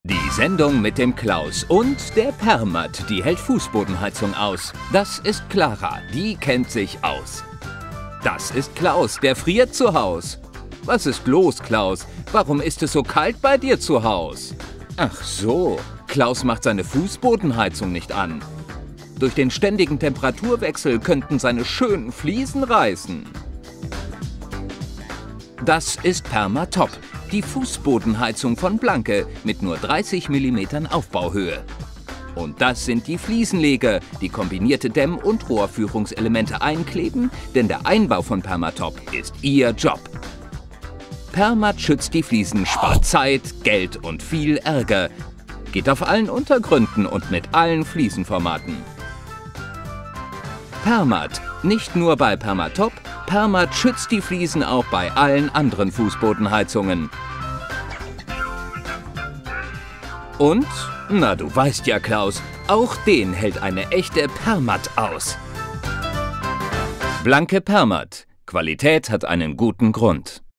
Die Sendung mit dem Klaus und der Permat, die hält Fußbodenheizung aus. Das ist Clara, die kennt sich aus. Das ist Klaus, der friert zu Haus. Was ist los, Klaus? Warum ist es so kalt bei dir zu Haus? Ach so, Klaus macht seine Fußbodenheizung nicht an. Durch den ständigen Temperaturwechsel könnten seine schönen Fliesen reißen. Das ist Permatop, die Fußbodenheizung von Blanke mit nur 30 mm Aufbauhöhe. Und das sind die Fliesenleger, die kombinierte Dämm- und Rohrführungselemente einkleben, denn der Einbau von Permatop ist ihr Job. Permat schützt die Fliesen, spart Zeit, Geld und viel Ärger. Geht auf allen Untergründen und mit allen Fliesenformaten. Permat, nicht nur bei Permatop, Permat schützt die Fliesen auch bei allen anderen Fußbodenheizungen. Und, na du weißt ja Klaus, auch den hält eine echte Permat aus. Blanke Permat, Qualität hat einen guten Grund.